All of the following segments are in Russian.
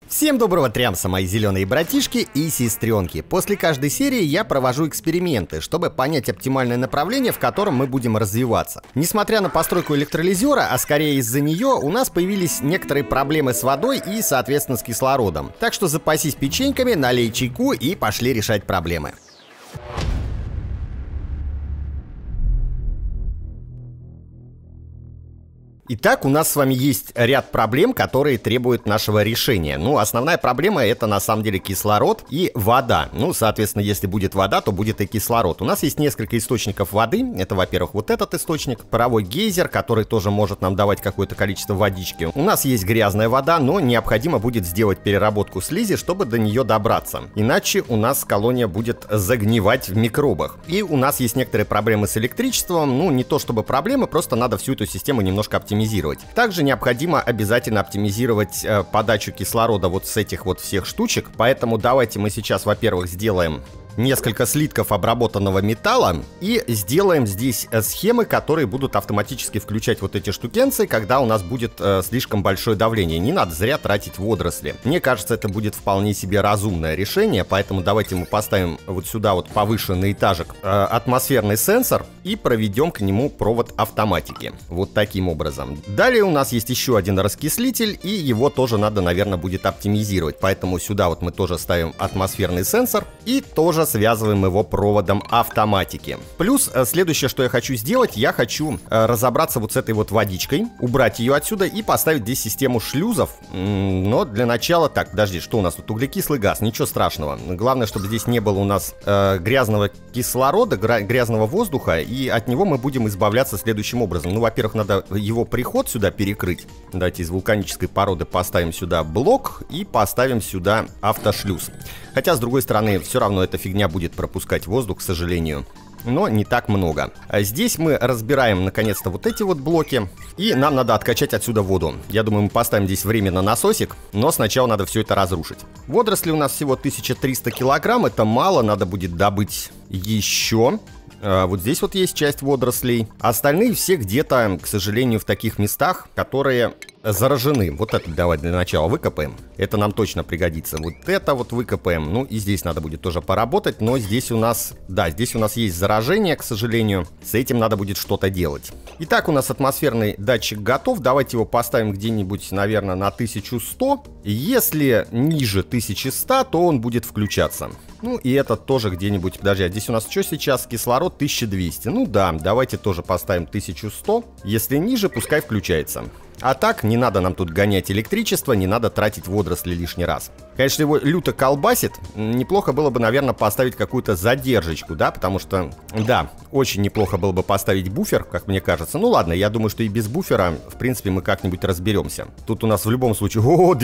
Всем доброго трямса, мои зеленые братишки и сестренки. После каждой серии я провожу эксперименты, чтобы понять оптимальное направление, в котором мы будем развиваться. Несмотря на постройку электролизера, а скорее из-за нее, у нас появились некоторые проблемы с водой и, соответственно, с кислородом. Так что запасись печеньками, налей чайку и пошли решать проблемы. Итак, у нас с вами есть ряд проблем, которые требуют нашего решения. Ну, основная проблема — это на самом деле кислород и вода. Ну, соответственно, если будет вода, то будет и кислород. У нас есть несколько источников воды. Это, во-первых, вот этот источник, паровой гейзер, который тоже может нам давать какое-то количество водички. У нас есть грязная вода, но необходимо будет сделать переработку слизи, чтобы до нее добраться. Иначе у нас колония будет загнивать в микробах. И у нас есть некоторые проблемы с электричеством. Ну, не то чтобы проблемы, просто надо всю эту систему немножко оптимизировать. Также необходимо обязательно оптимизировать подачу кислорода вот с этих вот всех штучек. Поэтому давайте мы сейчас, во-первых, сделаем несколько слитков обработанного металла и сделаем здесь схемы, которые будут автоматически включать вот эти штукенцы, когда у нас будет слишком большое давление. Не надо зря тратить водоросли. Мне кажется, это будет вполне себе разумное решение, поэтому давайте мы поставим вот сюда вот повыше на этажик атмосферный сенсор и проведем к нему провод автоматики. Вот таким образом. Далее у нас есть еще один раскислитель, и его тоже надо, наверное, будет оптимизировать. Поэтому сюда вот мы тоже ставим атмосферный сенсор и тоже связываем его проводом автоматики. Плюс следующее, что я хочу сделать, я хочу разобраться вот с этой вот водичкой, убрать ее отсюда и поставить здесь систему шлюзов. Но для начала, так, подожди, что у нас тут? Углекислый газ, ничего страшного. Главное, чтобы здесь не было у нас грязного кислорода, грязного воздуха, и от него мы будем избавляться следующим образом. Ну, во-первых, надо его приход сюда перекрыть. Давайте из вулканической породы поставим сюда блок и поставим сюда автошлюз. Хотя, с другой стороны, все равно эта фигня будет пропускать воздух, к сожалению. Но не так много. А здесь мы разбираем, наконец-то, вот эти вот блоки. И нам надо откачать отсюда воду. Я думаю, мы поставим здесь временно насосик. Но сначала надо все это разрушить. Водоросли у нас всего 1300 килограмм. Это мало, надо будет добыть еще. Вот здесь вот есть часть водорослей. Остальные все где-то, к сожалению, в таких местах, которые заражены. Вот это давай для начала выкопаем. Это нам точно пригодится. Вот это вот выкопаем. Ну и здесь надо будет тоже поработать. Но здесь у нас, да, здесь у нас есть заражение, к сожалению. С этим надо будет что-то делать. Итак, у нас атмосферный датчик готов. Давайте его поставим где-нибудь, наверное, на 1100. Если ниже 1100, то он будет включаться. Ну и этот тоже где-нибудь, подожди, а здесь у нас что сейчас? Кислород 1200. Ну да, давайте тоже поставим 1100. Если ниже, пускай включается. А так, не надо нам тут гонять электричество, не надо тратить водоросли лишний раз. Конечно, его люто колбасит. Неплохо было бы, наверное, поставить какую-то задержечку, да? Потому что, да, очень неплохо было бы поставить буфер, как мне кажется. Ну ладно, я думаю, что и без буфера, в принципе, мы как-нибудь разберемся. Тут у нас в любом случае,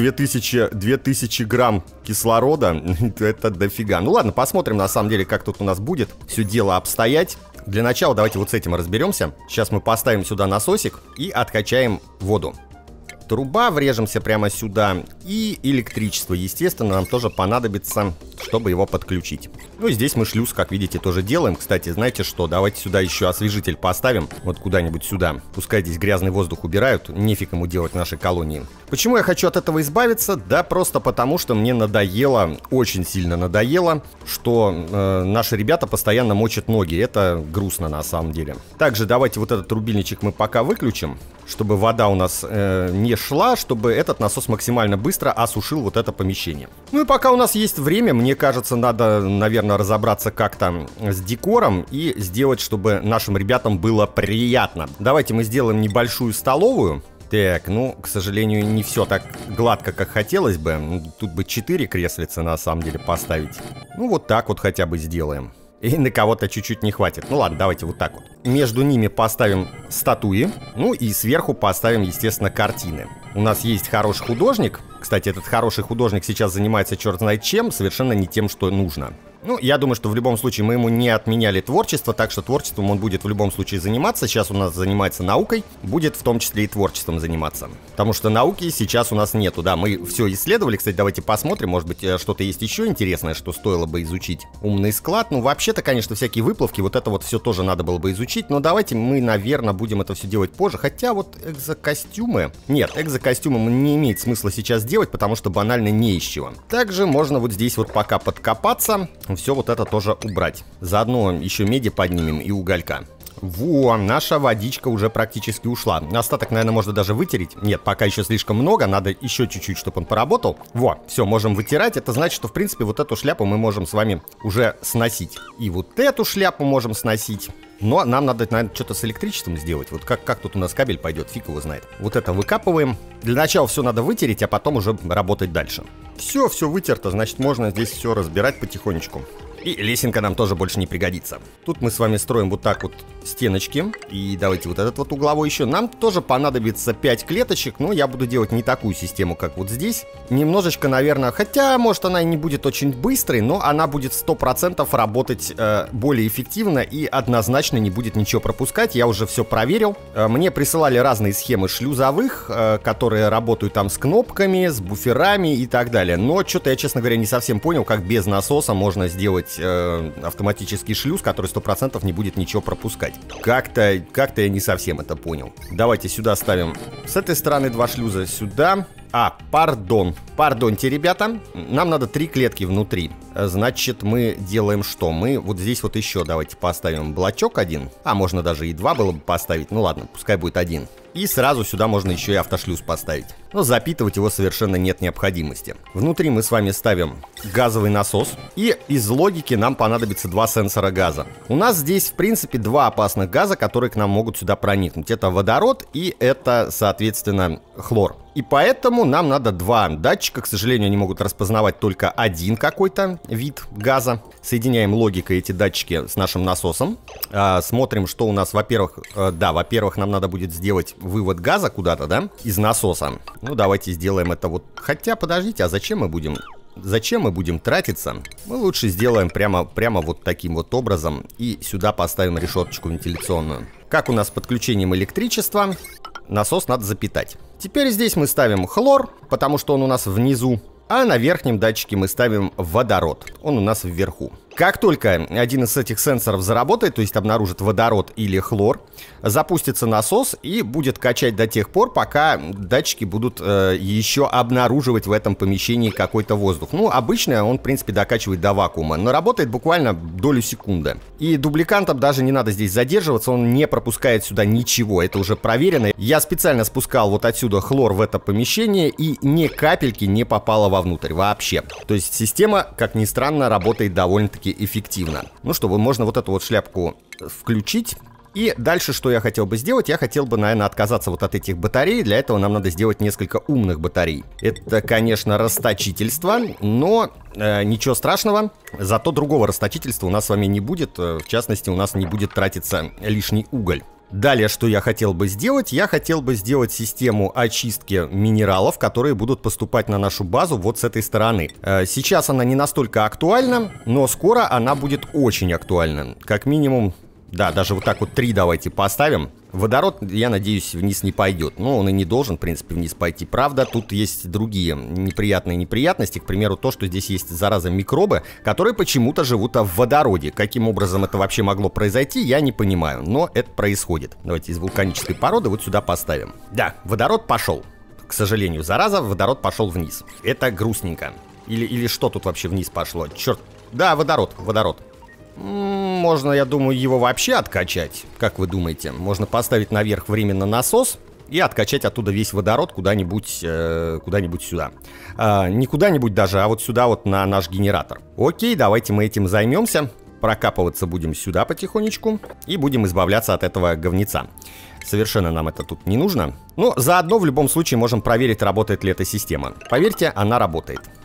2000 грамм кислорода. Это дофига. Ну ладно, посмотрим, на самом деле, как тут у нас будет все дело обстоять. Для начала давайте вот с этим разберемся. Сейчас мы поставим сюда насосик и откачаем воду. Труба, врежемся прямо сюда. И электричество, естественно, нам тоже понадобится, чтобы его подключить. Ну и здесь мы шлюз, как видите, тоже делаем. Кстати, знаете что, давайте сюда еще освежитель поставим. Вот куда-нибудь сюда. Пускай здесь грязный воздух убирают. Нефиг ему делать в нашей колонии. Почему я хочу от этого избавиться? Да просто потому, что мне надоело, очень сильно надоело, что наши ребята постоянно мочат ноги. Это грустно на самом деле. Также давайте вот этот рубильничек мы пока выключим, чтобы вода у нас не шла, чтобы этот насос максимально быстро осушил вот это помещение. Ну и пока у нас есть время, мне кажется, надо, наверное, разобраться как-то с декором и сделать, чтобы нашим ребятам было приятно. Давайте мы сделаем небольшую столовую. Так, ну, к сожалению, не все так гладко, как хотелось бы. Тут бы 4 креслица, на самом деле, поставить. Ну, вот так вот хотя бы сделаем. И на кого-то чуть-чуть не хватит. Ну ладно, давайте вот так вот. Между ними поставим статуи. Ну и сверху поставим, естественно, картины. У нас есть хороший художник. Кстати, этот хороший художник сейчас занимается черт знает чем. Совершенно не тем, что нужно. Ну, я думаю, что в любом случае мы ему не отменяли творчество, так что творчеством он будет в любом случае заниматься. Сейчас у нас занимается наукой, будет в том числе и творчеством заниматься. Потому что науки сейчас у нас нету, да, мы все исследовали. Кстати, давайте посмотрим, может быть, что-то есть еще интересное, что стоило бы изучить. Умный склад, ну, вообще-то, конечно, всякие выплавки, вот это вот все тоже надо было бы изучить, но давайте мы, наверное, будем это все делать позже. Хотя вот экзокостюмы... Нет, экзокостюмы не имеет смысла сейчас делать, потому что банально не из чего. Также можно вот здесь вот пока подкопаться, все вот это тоже убрать. Заодно еще меди поднимем и уголька. Во, наша водичка уже практически ушла. Остаток, наверное, можно даже вытереть. Нет, пока еще слишком много, надо еще чуть-чуть, чтобы он поработал. Во, все, можем вытирать. Это значит, что, в принципе, вот эту шляпу мы можем с вами уже сносить. И вот эту шляпу можем сносить. Но нам надо, наверное, что-то с электричеством сделать. Вот как тут у нас кабель пойдет, фиг его знает. Вот это выкапываем. Для начала все надо вытереть, а потом уже работать дальше. Все вытерто, значит, можно здесь все разбирать потихонечку. И лесенка нам тоже больше не пригодится. Тут мы с вами строим вот так вот стеночки. И давайте вот этот вот угловой еще. Нам тоже понадобится 5 клеточек. Но я буду делать не такую систему, как вот здесь. Немножечко, наверное, хотя, может, она и не будет очень быстрой, но она будет 100% работать более эффективно и однозначно не будет ничего пропускать. Я уже все проверил. Мне присылали разные схемы шлюзовых, которые работают там с кнопками, с буферами и так далее. Но что-то я, честно говоря, не совсем понял, как без насоса можно сделать автоматический шлюз, который 100% не будет ничего пропускать. Как-то я не совсем это понял. Давайте сюда ставим с этой стороны 2 шлюза, сюда. Пардоньте, ребята. Нам надо 3 клетки внутри. Значит, мы делаем что? Мы вот здесь вот еще давайте поставим блочок один. А можно даже и 2 было бы поставить. Ну ладно, пускай будет 1. И сразу сюда можно еще и автошлюз поставить. Но запитывать его совершенно нет необходимости. Внутри мы с вами ставим газовый насос. И из логики нам понадобится 2 сенсора газа. У нас здесь, в принципе, 2 опасных газа, которые к нам могут сюда проникнуть. Это водород и это, соответственно, хлор. И поэтому нам надо 2 датчика. К сожалению, они могут распознавать только один какой-то вид газа. Соединяем логикой эти датчики с нашим насосом. Смотрим, что у нас, во-первых, во-первых, нам надо будет сделать вывод газа куда-то, да, из насоса. Ну, давайте сделаем это вот. Хотя, подождите, а зачем мы будем тратиться? Мы лучше сделаем прямо вот таким вот образом. И сюда поставим решеточку вентиляционную. Как у нас с подключением электричества? Насос надо запитать. Теперь здесь мы ставим хлор, потому что он у нас внизу. А на верхнем датчике мы ставим водород. Он у нас вверху. Как только один из этих сенсоров заработает, то есть обнаружит водород или хлор, запустится насос и будет качать до тех пор, пока датчики будут еще обнаруживать в этом помещении какой-то воздух. Ну, обычно он, в принципе, докачивает до вакуума, но работает буквально долю секунды. И дубликантам даже не надо здесь задерживаться, он не пропускает сюда ничего, это уже проверено. Я специально спускал вот отсюда хлор в это помещение, и ни капельки не попало вовнутрь вообще. То есть система, как ни странно, работает довольно-таки эффективно. Ну что, можно вот эту вот шляпку включить. И дальше, что я хотел бы сделать? Я хотел бы, наверное, отказаться вот от этих батарей. Для этого нам надо сделать несколько умных батарей. Это, конечно, расточительство, но ничего страшного. Зато другого расточительства у нас с вами не будет. В частности, у нас не будет тратиться лишний уголь. Далее, что я хотел бы сделать? Я хотел бы сделать систему очистки минералов, которые будут поступать на нашу базу вот с этой стороны. Сейчас она не настолько актуальна, но скоро она будет очень актуальна. Как минимум, да, даже вот так вот 3 давайте поставим. Водород, я надеюсь, вниз не пойдет. Но он и не должен, в принципе, вниз пойти. Правда, тут есть другие неприятные неприятности. К примеру, то, что здесь есть, зараза, микробы, которые почему-то живут в водороде. Каким образом это вообще могло произойти, я не понимаю. Но это происходит. Давайте из вулканической породы вот сюда поставим. Да, водород пошел. К сожалению, зараза, водород пошел вниз. Это грустненько. Или что тут вообще вниз пошло? Черт. Да, водород. Можно, я думаю, его вообще откачать. Как вы думаете? Можно поставить наверх временно насос и откачать оттуда весь водород куда-нибудь сюда. Не куда-нибудь даже, а вот сюда вот на наш генератор. Окей, давайте мы этим займемся. Прокапываться будем сюда потихонечку и будем избавляться от этого говнеца. Совершенно нам это тут не нужно. Но заодно в любом случае можем проверить, работает ли эта система. Поверьте, она работает.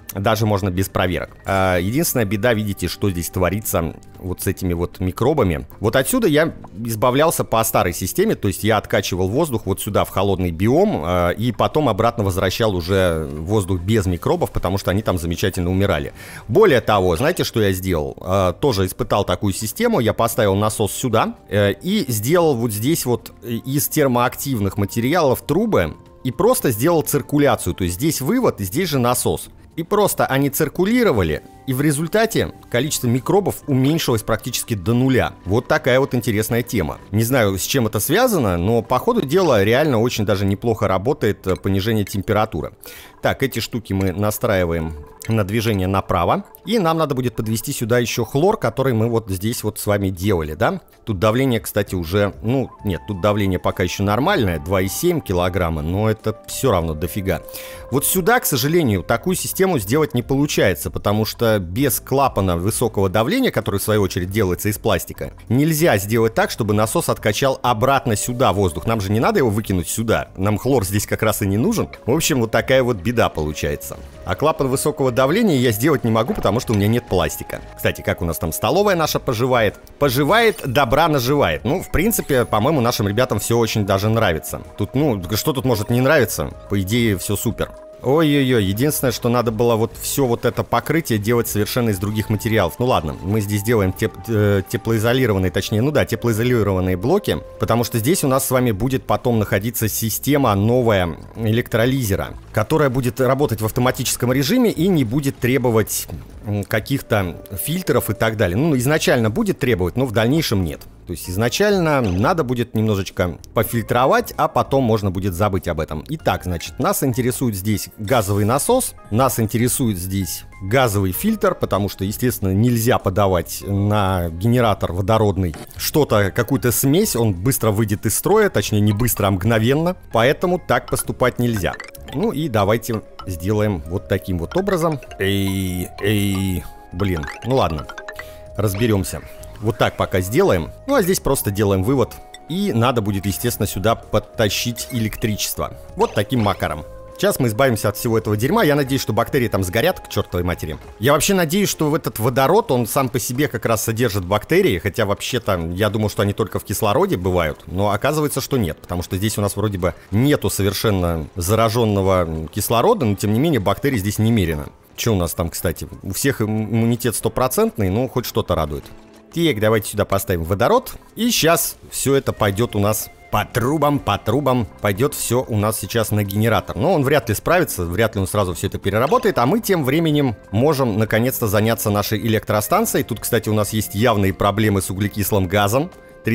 Даже можно без проверок. Единственная беда, видите, что здесь творится вот с этими вот микробами. Вот отсюда я избавлялся по старой системе, то есть я откачивал воздух вот сюда в холодный биом и потом обратно возвращал уже воздух без микробов, потому что они там замечательно умирали. Более того, знаете, что я сделал? Тоже испытал такую систему, я поставил насос сюда и сделал вот здесь вот из термоактивных материалов трубы и просто сделал циркуляцию, то есть здесь вывод, здесь же насос. И просто они циркулировали, и в результате количество микробов уменьшилось практически до нуля. Вот такая вот интересная тема. Не знаю, с чем это связано, но по ходу дела реально очень даже неплохо работает понижение температуры. Так, эти штуки мы настраиваем на движение направо. И нам надо будет подвести сюда еще хлор, который мы вот здесь вот с вами делали, да? Тут давление, кстати, уже, ну, нет, тут давление пока еще нормальное, 2,7 килограмма, но это все равно дофига. Вот сюда, к сожалению, такую систему сделать не получается, потому что без клапана высокого давления, который в свою очередь делается из пластика, нельзя сделать так, чтобы насос откачал обратно сюда воздух. Нам же не надо его выкинуть сюда, нам хлор здесь как раз и не нужен. В общем, вот такая вот беда получается. А клапан высокого давления я сделать не могу, потому что у меня нет пластика. Кстати, как у нас там столовая наша поживает? Поживает, добра наживает. Ну, в принципе, по-моему, нашим ребятам все очень даже нравится. Тут, ну, что тут может не нравиться? По идее, все супер. Ой-ой-ой, единственное, что надо было вот все вот это покрытие делать совершенно из других материалов. Ну ладно, мы здесь делаем теплоизолированные, точнее, ну да, теплоизолированные блоки, потому что здесь у нас с вами будет потом находиться система новая электролизера, которая будет работать в автоматическом режиме и не будет требовать каких-то фильтров и так далее. Ну, изначально будет требовать, но в дальнейшем нет. То есть изначально надо будет немножечко пофильтровать, а потом можно будет забыть об этом. Итак, значит, нас интересует здесь газовый насос, нас интересует здесь газовый фильтр, потому что, естественно, нельзя подавать на генератор водородный что-то, какую-то смесь, он быстро выйдет из строя, точнее не быстро, а мгновенно, поэтому так поступать нельзя. Ну и давайте сделаем вот таким вот образом. Блин, ну ладно, разберемся. Вот так пока сделаем. Ну а здесь просто делаем вывод. И надо будет, естественно, сюда подтащить электричество. Вот таким макаром. Сейчас мы избавимся от всего этого дерьма. Я надеюсь, что бактерии там сгорят к чертовой матери. Я вообще надеюсь, что этот водород, он сам по себе как раз содержит бактерии. Хотя вообще-то я думал, что они только в кислороде бывают. Но оказывается, что нет. Потому что здесь у нас вроде бы нету совершенно зараженного кислорода. Но тем не менее бактерий здесь немерено. Что у нас там, кстати? У всех иммунитет стопроцентный, но хоть что-то радует. Так, давайте сюда поставим водород. И сейчас все это пойдет у нас по трубам. Пойдет все у нас сейчас на генератор. Но он вряд ли справится, вряд ли он сразу все это переработает. А мы тем временем можем наконец-то заняться нашей электростанцией. Тут, кстати, у нас есть явные проблемы с углекислым газом.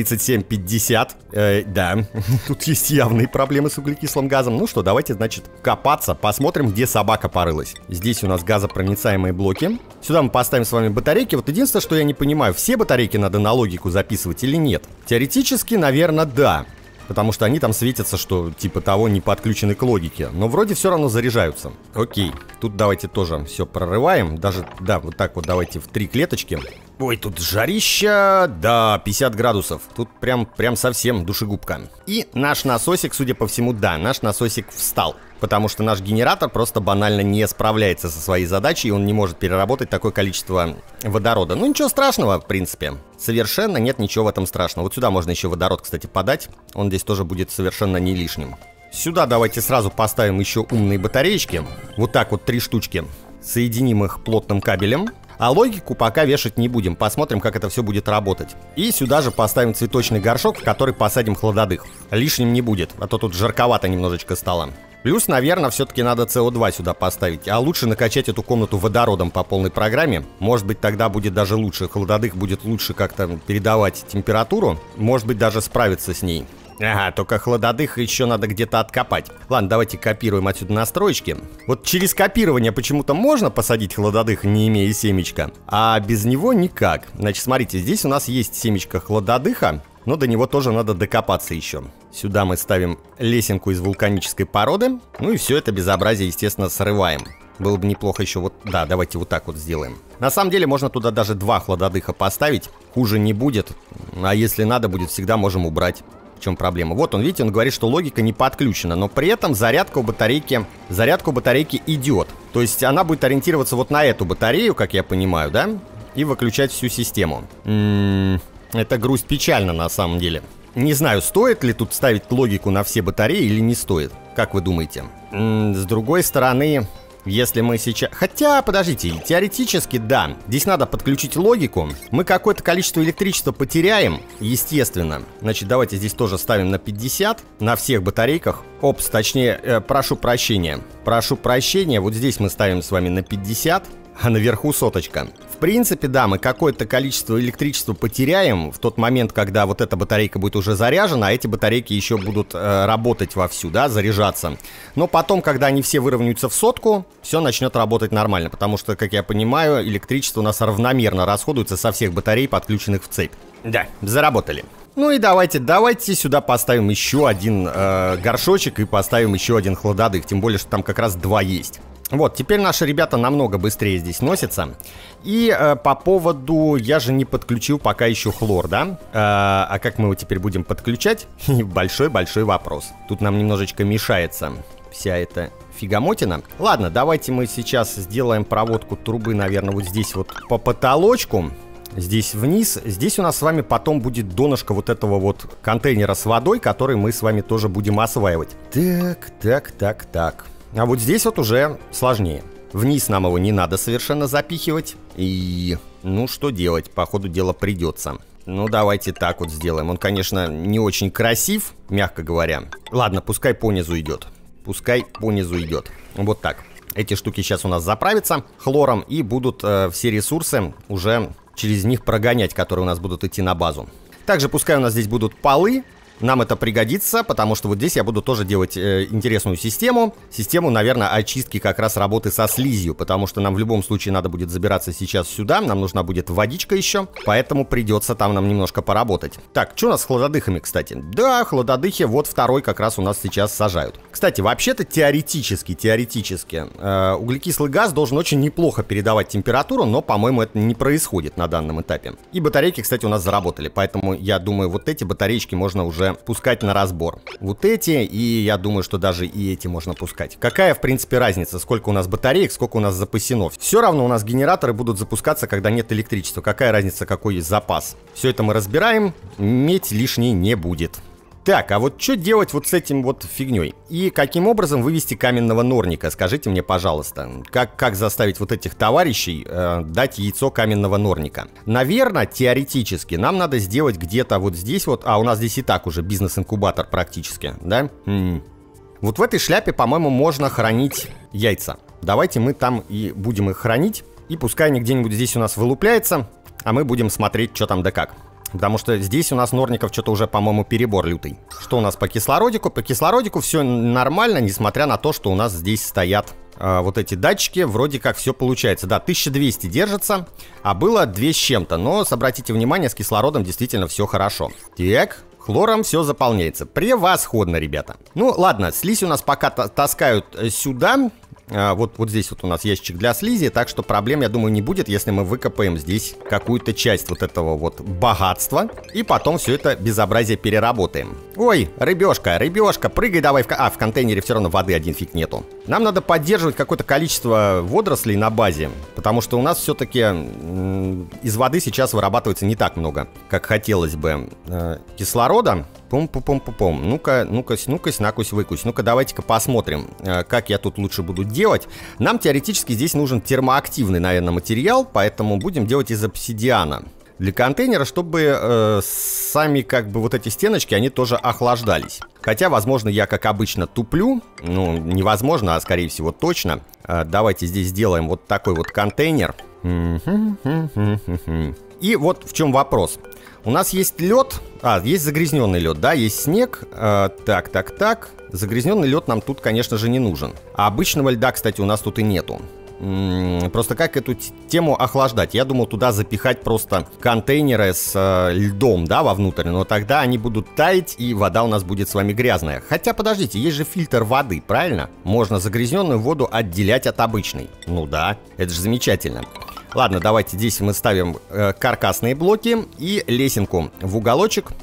3750, да, тут есть явные проблемы с углекислым газом. Ну что, давайте, значит, копаться, посмотрим, где собака порылась. Здесь у нас газопроницаемые блоки. Сюда мы поставим с вами батарейки. Вот единственное, что я не понимаю, все батарейки надо на логику записывать или нет? Теоретически, наверное, да. Потому что они там светятся, что типа того не подключены к логике. Но вроде все равно заряжаются. Окей, тут давайте тоже все прорываем. Даже, да, вот так вот давайте в 3 клеточки. Ой, тут жарища, да, 50 градусов. Тут прям совсем душегубка. И наш насосик, судя по всему, да, наш насосик встал. Потому что наш генератор просто банально не справляется со своей задачей, и он не может переработать такое количество водорода. Ну, ничего страшного, в принципе. Совершенно нет ничего в этом страшного. Вот сюда можно еще водород, кстати, подать. Он здесь тоже будет совершенно не лишним. Сюда давайте сразу поставим еще умные батареечки. Вот так вот 3 штучки. Соединим их плотным кабелем. А логику пока вешать не будем. Посмотрим, как это все будет работать. И сюда же поставим цветочный горшок, в который посадим хладодых. Лишним не будет, а то тут жарковато немножечко стало. Плюс, наверное, все-таки надо СО2 сюда поставить. А лучше накачать эту комнату водородом по полной программе. Может быть, тогда будет даже лучше. Хладодых будет лучше как-то передавать температуру. Может быть, даже справиться с ней. Ага, только хладодых еще надо где-то откопать. Ладно, давайте копируем отсюда настроечки. Вот через копирование почему-то можно посадить хладодых, не имея семечка, а без него никак. Значит, смотрите, здесь у нас есть семечко хладодыха, но до него тоже надо докопаться еще. Сюда мы ставим лесенку из вулканической породы. Ну и все это безобразие, естественно, срываем. Было бы неплохо еще вот... Да, давайте вот так вот сделаем. На самом деле можно туда даже 2 хладодыха поставить. Хуже не будет. А если надо будет, всегда можем убрать. В чем проблема? Вот он, видите, он говорит, что логика не подключена, но при этом зарядка у батарейки идет. То есть она будет ориентироваться вот на эту батарею, как я понимаю, да? И выключать всю систему. Это грусть печально на самом деле. Не знаю, стоит ли тут ставить логику на все батареи или не стоит. Как вы думаете? С другой стороны, если мы сейчас... Хотя, подождите, теоретически, да. Здесь надо подключить логику. Мы какое-то количество электричества потеряем, естественно. Значит, давайте здесь тоже ставим на 50 на всех батарейках. Опс, точнее, прошу прощения. Прошу прощения, вот здесь мы ставим с вами на 50, а наверху соточка. В принципе, да, мы какое-то количество электричества потеряем в тот момент, когда вот эта батарейка будет уже заряжена, а эти батарейки еще будут работать вовсю, да, заряжаться. Но потом, когда они все выровняются в сотку, все начнет работать нормально, потому что, как я понимаю, электричество у нас равномерно расходуется со всех батарей, подключенных в цепь. Да, заработали. Ну и давайте сюда поставим еще один горшочек и поставим еще один хладодых, тем более, что там как раз два есть. Вот, теперь наши ребята намного быстрее здесь носятся. И по поводу... Я же не подключил пока еще хлор, да? А как мы его теперь будем подключать? Большой-большой вопрос. Тут нам немножечко мешается вся эта фигамотина. Ладно, давайте мы сейчас сделаем проводку трубы, наверное, вот здесь вот по потолочку. Здесь вниз. Здесь у нас с вами потом будет донышко вот этого вот контейнера с водой, который мы с вами тоже будем осваивать. Так. А вот здесь вот уже сложнее. Вниз нам его не надо совершенно запихивать. И, ну, что делать? По ходу дела придется. Ну, давайте так вот сделаем. Он, конечно, не очень красив, мягко говоря. Ладно, пускай по низу идет. Вот так. Эти штуки сейчас у нас заправятся хлором, и будут все ресурсы уже через них прогонять, которые у нас будут идти на базу. Также пускай у нас здесь будут полы. Нам это пригодится, потому что вот здесь я буду тоже делать интересную систему. Систему, наверное, очистки как раз работы со слизью, потому что нам в любом случае надо будет забираться сейчас сюда. Нам нужна будет водичка еще, поэтому придется там нам немножко поработать. Так, что у нас с хладодыхами, кстати? Да, хладодыхи вот второй как раз у нас сейчас сажают. Кстати, вообще-то теоретически, углекислый газ должен очень неплохо передавать температуру, но, по-моему, это не происходит на данном этапе. И батарейки, кстати, у нас заработали, поэтому я думаю, вот эти батареечки можно уже пускать на разбор. Вот эти, и я думаю, что даже и эти можно пускать. Какая, в принципе, разница, сколько у нас батареек, сколько у нас запасено? Все равно у нас генераторы будут запускаться, когда нет электричества. Какая разница, какой есть запас? Все это мы разбираем, медь лишней не будет. Так, а вот что делать вот с этим вот фигней? И каким образом вывести каменного норника? Скажите мне, пожалуйста, как заставить вот этих товарищей дать яйцо каменного норника? Наверное, теоретически нам надо сделать где-то вот здесь вот... А, у нас здесь и так уже бизнес-инкубатор практически, да? Вот в этой шляпе, по-моему, можно хранить яйца. Давайте мы там и будем их хранить. И пускай они где-нибудь здесь у нас вылупляются, а мы будем смотреть, что там да как. Потому что здесь у нас норников что-то уже, по-моему, перебор лютый. Что у нас по кислородику? По кислородику все нормально, несмотря на то, что у нас здесь стоят вот эти датчики. Вроде как все получается. Да, 1200 держится, а было 2 с чем-то. Но, обратите внимание, с кислородом действительно все хорошо. Так, хлором все заполняется. Превосходно, ребята. Ну, ладно, слизь у нас пока таскают сюда. Вот здесь вот у нас ящичек для слизи, так что проблем, я думаю, не будет, если мы выкопаем здесь какую-то часть вот этого вот богатства, и потом все это безобразие переработаем. Ой, рыбешка, прыгай давай в контейнере все равно воды один фиг нету. Нам надо поддерживать какое-то количество водорослей на базе, потому что у нас все-таки из воды сейчас вырабатывается не так много, как хотелось бы. Кислорода. Пум-пум-пум-пум. Ну-ка, накусь, выкусь. Ну-ка, давайте-ка посмотрим, как я тут лучше буду делать. Нам теоретически здесь нужен термоактивный, наверное, материал, поэтому будем делать из обсидиана. Для контейнера, чтобы сами как бы вот эти стеночки, они тоже охлаждались. Хотя, возможно, я, как обычно, туплю. Ну, невозможно, а скорее всего точно. Давайте здесь сделаем вот такой вот контейнер. И вот в чем вопрос. У нас есть лед, есть загрязненный лед, да, есть снег. Так. Загрязненный лед нам тут, конечно же, не нужен. А обычного льда, кстати, у нас тут и нету. Просто как эту тему охлаждать? Я думал туда запихать просто контейнеры с льдом, да, вовнутрь. Но тогда они будут таять, и вода у нас будет с вами грязная. Хотя, подождите, есть же фильтр воды, правильно? Можно загрязненную воду отделять от обычной. Ну да, это же замечательно. Ладно, давайте здесь мы ставим каркасные блоки и лесенку в уголочек.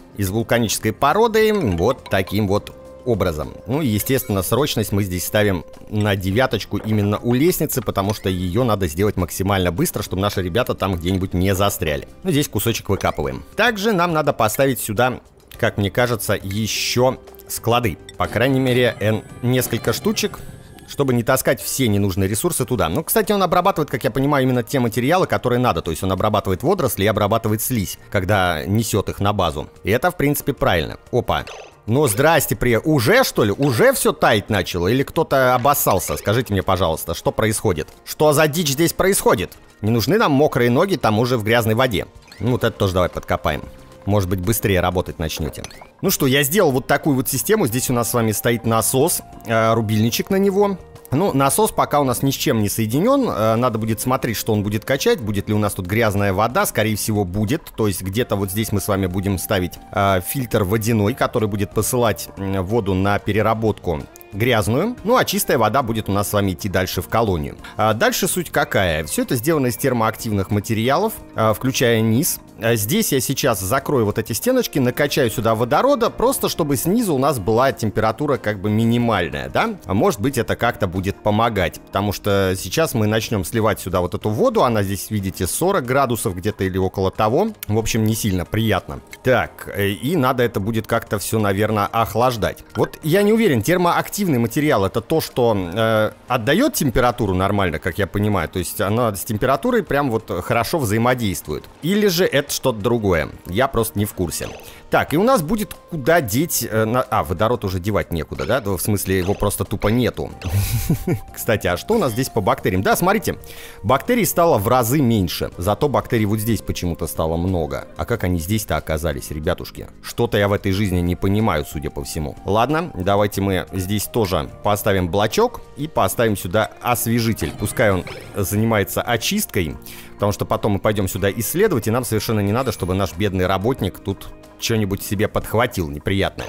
из вулканической породы вот таким вот образом. Ну и, естественно, срочность мы здесь ставим на 9 именно у лестницы, потому что ее надо сделать максимально быстро, чтобы наши ребята там где-нибудь не застряли. Ну, здесь кусочек выкапываем. Также нам надо поставить сюда, как мне кажется, еще склады. По крайней мере, несколько штучек, чтобы не таскать все ненужные ресурсы туда. Ну, кстати, он обрабатывает, как я понимаю, именно те материалы, которые надо. То есть он обрабатывает водоросли и обрабатывает слизь, когда несет их на базу. И это, в принципе, правильно. Опа. Ну, здрасте, уже, что ли? Уже все таять начало? Или кто-то обоссался? Скажите мне, пожалуйста, что происходит? Что за дичь здесь происходит? Не нужны нам мокрые ноги там уже в грязной воде. Ну, вот это тоже давай подкопаем. Может быть, быстрее работать начнете. Ну что, я сделал вот такую вот систему. Здесь у нас с вами стоит насос, рубильничек на него. Ну, насос пока у нас ни с чем не соединен. Надо будет смотреть, что он будет качать. Будет ли у нас тут грязная вода? Скорее всего, будет. То есть где-то вот здесь мы с вами будем ставить фильтр водяной, который будет посылать воду на переработку грязную. Ну, а чистая вода будет у нас с вами идти дальше в колонию. Дальше суть какая? Все это сделано из термоактивных материалов, включая низ. Здесь я сейчас закрою вот эти стеночки, накачаю сюда водорода, просто чтобы снизу у нас была температура как бы минимальная, да? А может быть, это как-то будет помогать, потому что сейчас мы начнем сливать сюда вот эту воду, она здесь, видите, 40 градусов где-то или около того. В общем, не сильно приятно. Так, и надо это будет как-то все, наверное, охлаждать. Вот я не уверен, термоактивный материал — это то, что отдает температуру нормально, как я понимаю, то есть она с температурой прям вот хорошо взаимодействует. Или же это что-то другое. Я просто не в курсе. Так, и у нас будет куда деть... водород уже девать некуда, да? В смысле, его просто тупо нету. Кстати, а что у нас здесь по бактериям? Да, смотрите, бактерий стало в разы меньше. Зато бактерий вот здесь почему-то стало много. А как они здесь-то оказались, ребятушки? Что-то я в этой жизни не понимаю, судя по всему. Ладно, давайте мы здесь тоже поставим блочок и поставим сюда освежитель. Пускай он занимается очисткой, потому что потом мы пойдем сюда исследовать, и нам совершенно не надо, чтобы наш бедный работник тут что-нибудь себе подхватил неприятное.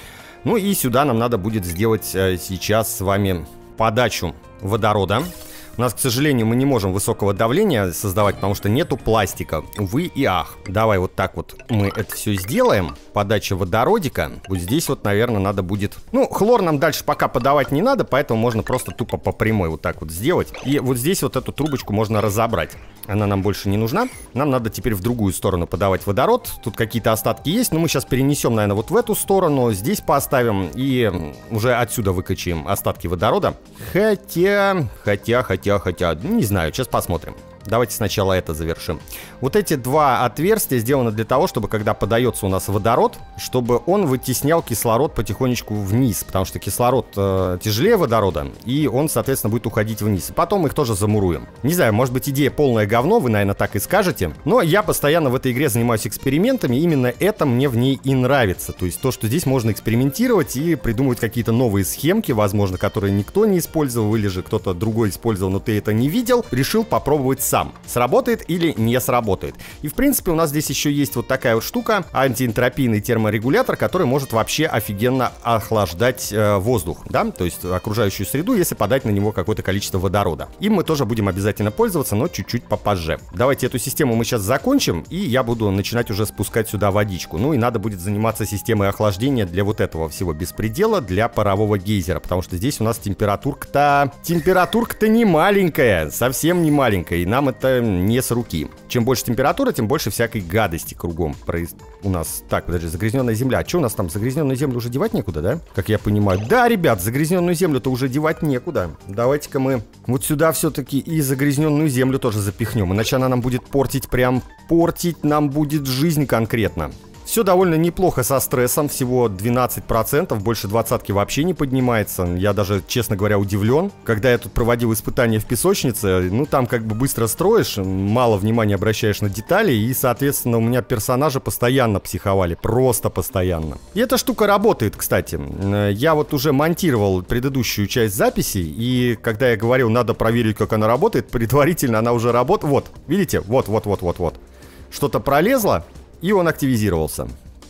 Ну и сюда нам надо будет сделать сейчас с вами подачу водорода. У нас, к сожалению, мы не можем высокого давления создавать, потому что нету пластика. Увы и ах. Давай вот так вот мы это все сделаем. Подача водородика. Вот здесь вот, наверное, надо будет... Ну, хлор нам дальше пока подавать не надо, поэтому можно просто тупо по прямой вот так вот сделать. И вот здесь вот эту трубочку можно разобрать. Она нам больше не нужна. Нам надо теперь в другую сторону подавать водород. Тут какие-то остатки есть, но мы сейчас перенесем, наверное, вот в эту сторону. Здесь поставим и уже отсюда выкачаем остатки водорода. Хотя, не знаю, сейчас посмотрим. Давайте сначала это завершим. Вот эти два отверстия сделаны для того, чтобы, когда подается у нас водород, чтобы он вытеснял кислород потихонечку вниз, потому что кислород тяжелее водорода, и он, соответственно, будет уходить вниз. Потом их тоже замуруем. Не знаю, может быть, идея полное говно, вы, наверное, так и скажете, но я постоянно в этой игре занимаюсь экспериментами, и именно это мне в ней и нравится. То есть то, что здесь можно экспериментировать и придумывать какие-то новые схемки, возможно, которые никто не использовал, или же кто-то другой использовал, но ты это не видел, решил попробовать сам. Сработает или не сработает. И в принципе у нас здесь еще есть вот такая вот штука, антиэнтропийный терморегулятор, который может вообще офигенно охлаждать воздух, да, то есть окружающую среду, если подать на него какое-то количество водорода. Им мы тоже будем обязательно пользоваться, но чуть-чуть попозже. Давайте эту систему мы сейчас закончим, и я буду начинать уже спускать сюда водичку. Ну и надо будет заниматься системой охлаждения для вот этого всего беспредела, для парового гейзера, потому что здесь у нас температурка-то не маленькая, совсем не маленькая, и нам это не с руки. Чем больше температура, тем больше всякой гадости кругом у нас. Так, подожди, загрязненная земля. А что у нас там? Загрязненную землю уже девать некуда, да? Как я понимаю. Да, ребят, загрязненную землю-то уже девать некуда. Давайте-ка мы вот сюда все-таки и загрязненную землю тоже запихнем. Иначе она нам будет портить нам будет жизнь конкретно. Все довольно неплохо со стрессом, всего 12%, больше 20-ки вообще не поднимается. Я даже, честно говоря, удивлен. Когда я тут проводил испытания в песочнице, ну там как бы быстро строишь, мало внимания обращаешь на детали, и, соответственно, у меня персонажи постоянно психовали, просто постоянно. И эта штука работает, кстати. Я вот уже монтировал предыдущую часть записи, и когда я говорил, надо проверить, как она работает, предварительно она уже работает. Вот, видите? Вот. Что-то пролезло. И он активизировался.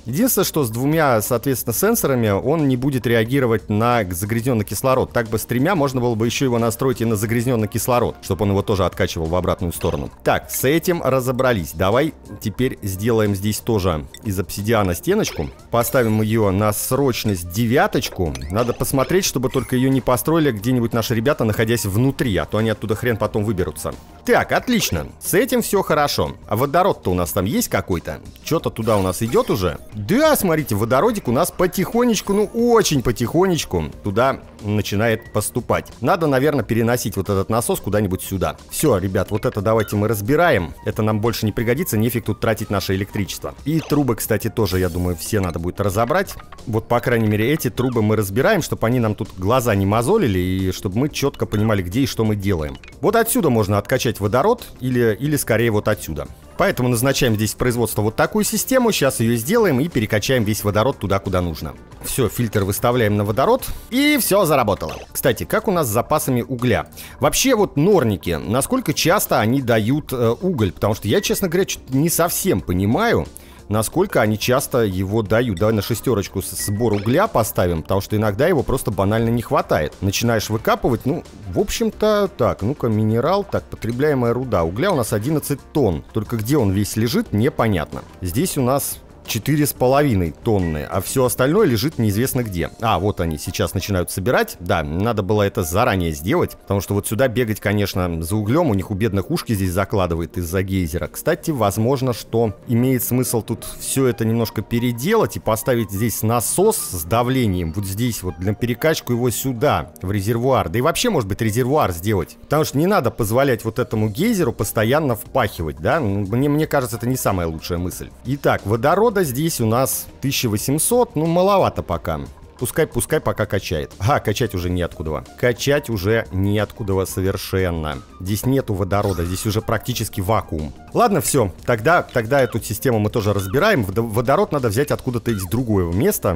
Единственное, что с двумя, соответственно, сенсорами он не будет реагировать на загрязненный кислород. Так бы с тремя можно было бы еще его настроить и на загрязненный кислород, чтобы он его тоже откачивал в обратную сторону. Так, с этим разобрались. Давай теперь сделаем здесь тоже из обсидиана стеночку. Поставим ее на срочность 9. Надо посмотреть, чтобы только ее не построили где-нибудь наши ребята, находясь внутри, а то они оттуда хрен потом выберутся. Так, отлично. С этим все хорошо. А водород-то у нас там есть какой-то? Что-то туда у нас идет уже? Да, смотрите, водородик у нас потихонечку, ну очень потихонечку туда начинает поступать. Надо, наверное, переносить вот этот насос куда-нибудь сюда. Все, ребят, вот это давайте мы разбираем. Это нам больше не пригодится, нефиг тут тратить наше электричество. И трубы, кстати, тоже, я думаю, все надо будет разобрать. Вот, по крайней мере, эти трубы мы разбираем, чтобы они нам тут глаза не мозолили и чтобы мы четко понимали, где и что мы делаем. Вот отсюда можно откачать водород или скорее вот отсюда. Поэтому назначаем здесь в производство вот такую систему. Сейчас ее сделаем и перекачаем весь водород туда, куда нужно. Все, фильтр выставляем на водород. И все заработало. Кстати, как у нас с запасами угля? Вообще вот норники, насколько часто они дают уголь? Потому что я, честно говоря, не совсем понимаю, насколько они часто его дают. Давай на 6 сбор угля поставим, потому что иногда его просто банально не хватает. Начинаешь выкапывать, ну, в общем-то, так, ну-ка, минерал, так, потребляемая руда. Угля у нас 11 тонн, только где он весь лежит, непонятно. Здесь у нас 4,5 тонны, а все остальное лежит неизвестно где. А, вот они сейчас начинают собирать. Да, надо было это заранее сделать, потому что вот сюда бегать, конечно, за углем. У них у бедных ушки здесь закладывает из-за гейзера. Кстати, возможно, что имеет смысл тут все это немножко переделать и поставить здесь насос с давлением. Вот здесь вот для перекачку его сюда, в резервуар. Да и вообще, может быть, резервуар сделать. Потому что не надо позволять вот этому гейзеру постоянно впахивать, да? Мне кажется, это не самая лучшая мысль. Итак, водород здесь у нас 1800, ну маловато пока. Пускай пока качает. Качать уже неоткуда. Качать уже неоткуда совершенно. Здесь нету водорода, здесь уже практически вакуум. Ладно, все, тогда эту систему мы тоже разбираем. Водород надо взять откуда-то из другого места.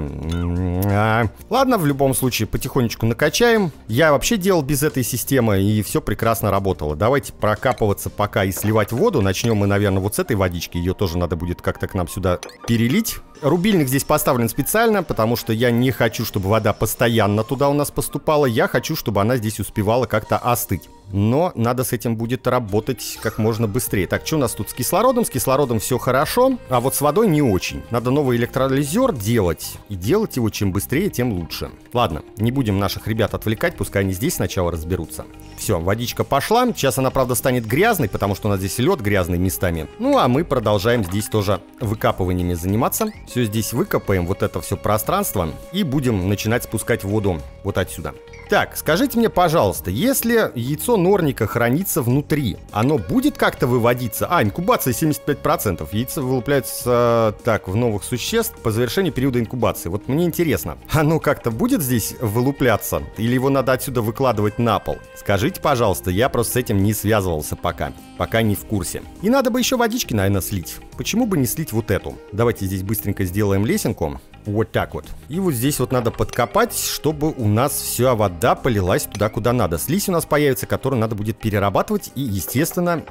Ладно, в любом случае, потихонечку накачаем. Я вообще делал без этой системы, и все прекрасно работало. Давайте прокапываться пока и сливать воду. Начнем мы, наверное, вот с этой водички. Ее тоже надо будет как-то к нам сюда перелить. Рубильник здесь поставлен специально, потому что я не хочу, чтобы вода постоянно туда у нас поступала. Я хочу, чтобы она здесь успевала как-то остыть. Но надо с этим будет работать как можно быстрее. Так, что у нас тут с кислородом? С кислородом все хорошо, а вот с водой не очень. Надо новый электролизер делать. И делать его чем быстрее, тем лучше. Ладно, не будем наших ребят отвлекать, пускай они здесь сначала разберутся. Все, водичка пошла. Сейчас она, правда, станет грязной, потому что у нас здесь лед грязный местами. Ну, а мы продолжаем здесь тоже выкапываниями заниматься. Все здесь выкопаем, вот это все пространство, и будем начинать спускать воду вот отсюда. Так, скажите мне, пожалуйста, если яйцо норника хранится внутри, оно будет как-то выводиться? Инкубация 75%. Яйца вылупляются так в новых существ по завершении периода инкубации. Вот мне интересно, оно как-то будет здесь вылупляться? Или его надо отсюда выкладывать на пол? Скажите, пожалуйста, я просто с этим не связывался пока не в курсе. И надо бы еще водички, наверное, слить. Почему бы не слить вот эту? Давайте здесь быстренько сделаем лесенку. Вот так вот. И вот здесь вот надо подкопать, чтобы у нас вся вода полилась туда, куда надо. Слизь у нас появится, которую надо будет перерабатывать. И, естественно,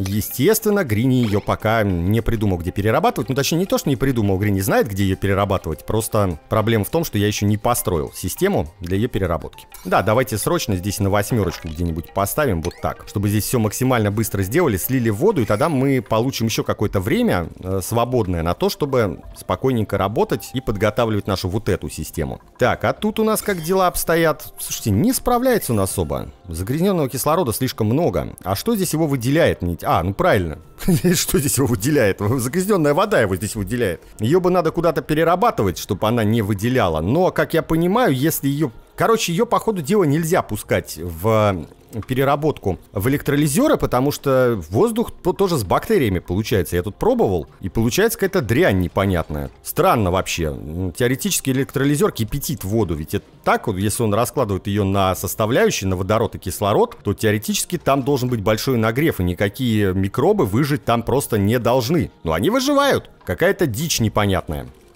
Грини ее пока не придумал, где перерабатывать. Ну, точнее, не то, что не придумал, Грини знает, где ее перерабатывать. Просто проблема в том, что я еще не построил систему для ее переработки. Да, давайте срочно здесь на 8 где-нибудь поставим вот так, чтобы здесь все максимально быстро сделали, слили воду, и тогда мы получим еще какое-то время свободное на то, чтобы спокойненько работать и подготавливать нашу вот эту систему. Так, а тут у нас как дела обстоят? Слушайте, не справляется он особо. Загрязненного кислорода слишком много. А что здесь его выделяет? Ну правильно. Что здесь его выделяет? Загрязненная вода его здесь выделяет. Ее бы надо куда-то перерабатывать, чтобы она не выделяла. Но, как я понимаю, если ее... Короче, ее, по ходу дела, нельзя пускать в переработку в электролизеры, потому что воздух тоже с бактериями получается. Я тут пробовал, и получается какая-то дрянь непонятная. Странно вообще. Теоретически электролизер кипятит воду, ведь это так вот, если он раскладывает ее на составляющие, на водород и кислород, то теоретически там должен быть большой нагрев, и никакие микробы выжить там просто не должны. Но они выживают. Какая-то дичь непонятная.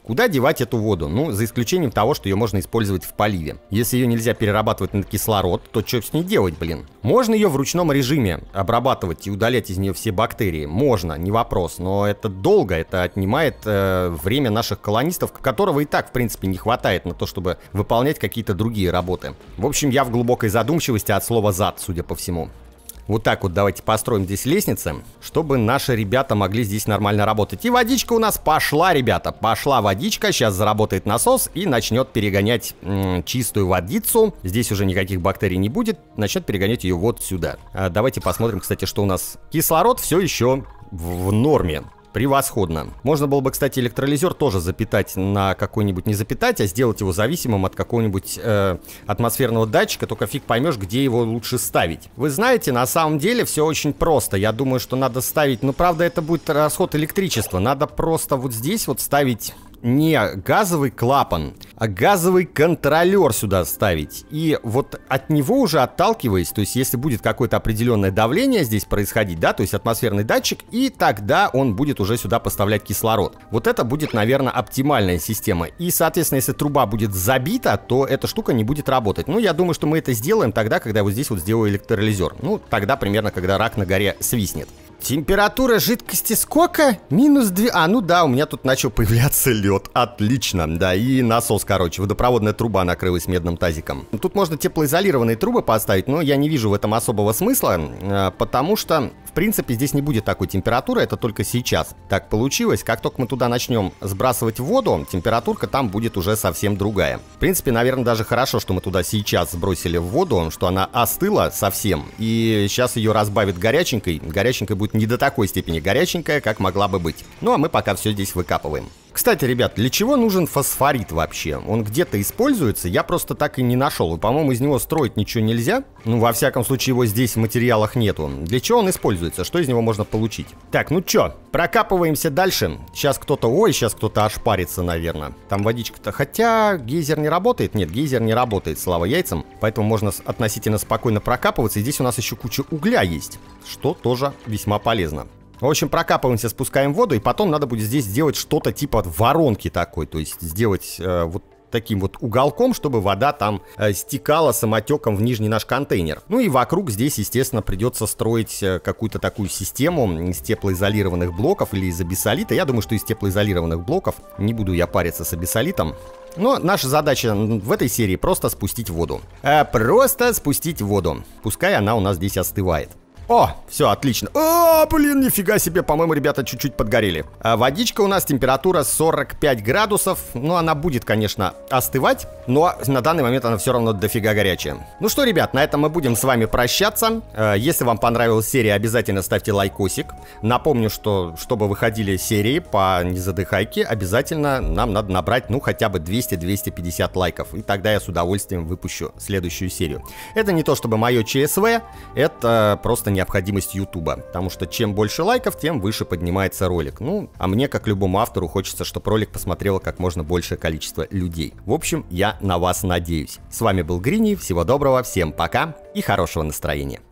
Куда девать эту воду? Ну, за исключением того, что ее можно использовать в поливе. Если ее нельзя перерабатывать на кислород, то что с ней делать, блин? Можно ее в ручном режиме обрабатывать и удалять из нее все бактерии. Можно, не вопрос. Но это долго, это отнимает время наших колонистов, которого и так, в принципе, не хватает на то, чтобы выполнять какие-то другие работы. В общем, я в глубокой задумчивости от слова «зад», судя по всему. Вот так вот давайте построим здесь лестницы, чтобы наши ребята могли здесь нормально работать. И водичка у нас пошла, ребята. Пошла водичка, сейчас заработает насос и начнет перегонять чистую водицу. Здесь уже никаких бактерий не будет, начнет перегонять ее вот сюда. Давайте посмотрим, кстати, что у нас. Кислород все еще в норме. Превосходно. Можно было бы, кстати, электролизер тоже запитать на какой-нибудь, не запитать, а сделать его зависимым от какого-нибудь атмосферного датчика, только фиг поймешь, где его лучше ставить. Вы знаете, на самом деле все очень просто. Я думаю, что надо ставить, ну, правда, это будет расход электричества. Надо просто вот здесь вот ставить не газовый клапан, а газовый контролер сюда ставить. И вот от него уже отталкиваясь, то есть если будет какое-то определенное давление здесь происходить, да, то есть атмосферный датчик, и тогда он будет уже сюда поставлять кислород. Вот это будет, наверное, оптимальная система. И, соответственно, если труба будет забита, то эта штука не будет работать. Ну, я думаю, что мы это сделаем тогда, когда вот здесь вот сделаю электролизер. Ну, тогда примерно, когда рак на горе свистнет. Температура жидкости сколько? -2. А, ну да, у меня тут начал появляться лед. Отлично, да, и насос, короче, водопроводная труба накрылась медным тазиком. Тут можно теплоизолированные трубы поставить, но я не вижу в этом особого смысла, потому что, в принципе, здесь не будет такой температуры, это только сейчас так получилось. Как только мы туда начнем сбрасывать воду, температурка там будет уже совсем другая. В принципе, наверное, даже хорошо, что мы туда сейчас сбросили в воду, что она остыла совсем, и сейчас ее разбавит горяченькой. Горяченькой будет не до такой степени горяченькая, как могла бы быть. Ну, а мы пока все здесь выкапываем. Кстати, ребят, для чего нужен фосфорит вообще? Он где-то используется, я просто так и не нашел. И, по-моему, из него строить ничего нельзя. Ну, во всяком случае, его здесь в материалах нету. Для чего он используется? Что из него можно получить? Так, ну чё, прокапываемся дальше. Сейчас кто-то, сейчас кто-то ошпарится, наверное. Там водичка-то, хотя гейзер не работает. Нет, гейзер не работает, слава яйцам. Поэтому можно относительно спокойно прокапываться. И здесь у нас еще куча угля есть, что тоже весьма полезно. В общем, прокапываемся, спускаем воду, и потом надо будет здесь сделать что-то типа воронки такой, то есть сделать вот таким вот уголком, чтобы вода там стекала самотеком в нижний наш контейнер. Ну и вокруг здесь, естественно, придется строить какую-то такую систему из теплоизолированных блоков или из абиссолита. Я думаю, что из теплоизолированных блоков. Не буду я париться с абиссолитом. Но наша задача в этой серии просто спустить воду. Просто спустить воду. Пускай она у нас здесь остывает. О, все, отлично. О, блин, нифига себе, по-моему, ребята чуть-чуть подгорели. Водичка у нас, температура 45 градусов. Ну, она будет, конечно, остывать, но на данный момент она все равно дофига горячая. Ну что, ребят, на этом мы будем с вами прощаться. Если вам понравилась серия, обязательно ставьте лайкосик. Напомню, что чтобы выходили серии по незадыхайке, обязательно нам надо набрать, ну, хотя бы 200-250 лайков. И тогда я с удовольствием выпущу следующую серию. Это не то чтобы мое ЧСВ, это просто необходимость Ютуба, потому что чем больше лайков, тем выше поднимается ролик. Ну, а мне, как любому автору, хочется, чтобы ролик посмотрело как можно большее количество людей. В общем, я на вас надеюсь. С вами был Грини, всего доброго, всем пока и хорошего настроения.